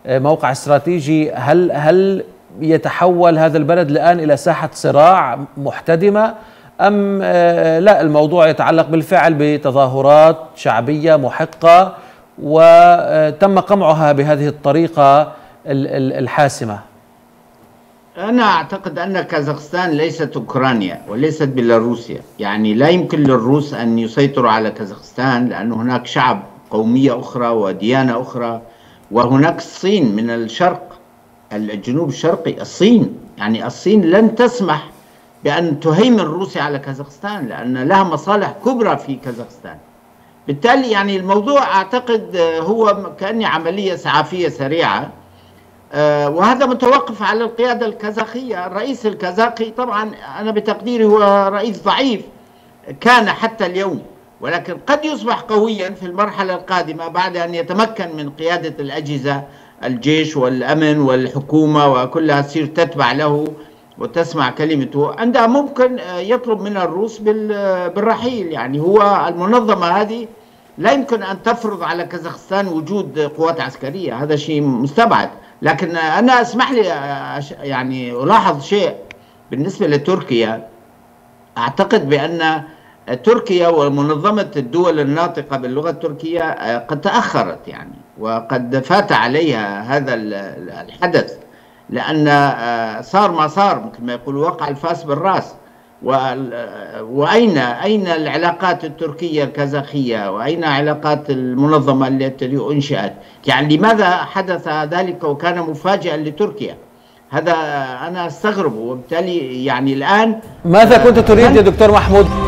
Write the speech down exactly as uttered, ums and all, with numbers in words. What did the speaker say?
موقع استراتيجي. هل هل يتحول هذا البلد الآن إلى ساحة صراع محتدمة، أم لا الموضوع يتعلق بالفعل بتظاهرات شعبية محقة وتم قمعها بهذه الطريقة الحاسمة؟ أنا أعتقد أن كازاخستان ليست أوكرانيا وليست بيلاروسيا، يعني لا يمكن للروس أن يسيطروا على كازاخستان لأن هناك شعب، قومية أخرى وديانة أخرى، وهناك الصين من الشرق، الجنوب الشرقي. الصين يعني الصين لن تسمح بأن تهيمن روسيا على كازاخستان لأن لها مصالح كبرى في كازاخستان. بالتالي يعني الموضوع أعتقد هو كأنه عملية إسعافية سريعة، وهذا متوقف على القيادة الكازاخية. الرئيس الكازاخي طبعا أنا بتقديري هو رئيس ضعيف كان حتى اليوم، ولكن قد يصبح قويا في المرحلة القادمة بعد أن يتمكن من قيادة الأجهزة، الجيش والأمن والحكومة وكلها تصير تتبع له وتسمع كلمته. عندها ممكن يطلب من الروس بالرحيل. يعني هو المنظمة هذه لا يمكن أن تفرض على كازاخستان وجود قوات عسكرية، هذا شيء مستبعد. لكن أنا اسمح لي يعني ألاحظ شيء بالنسبة لتركيا. أعتقد بأن تركيا ومنظمة الدول الناطقة باللغة التركية قد تأخرت يعني، وقد فات عليها هذا الحدث، لأن صار ما صار مثل ما يقول وقع الفاس بالرأس. وأين أين العلاقات التركية الكازاخية، وأين علاقات المنظمة التي أنشأت؟ يعني لماذا حدث ذلك وكان مفاجئا لتركيا؟ هذا أنا أستغرب. وبالتالي يعني الآن ماذا كنت تريد يا دكتور محمود؟